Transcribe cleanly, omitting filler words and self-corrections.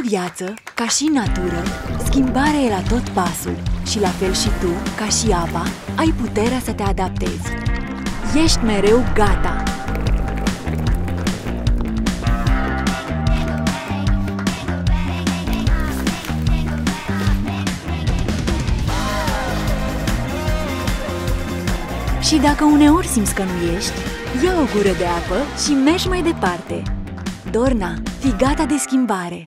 viață, ca și în natură, schimbarea e la tot pasul și la fel și tu, ca și apa, ai puterea să te adaptezi. Ești mereu gata! Și dacă uneori simți că nu ești, ia o gură de apă și mergi mai departe. Dorna, fii gata de schimbare!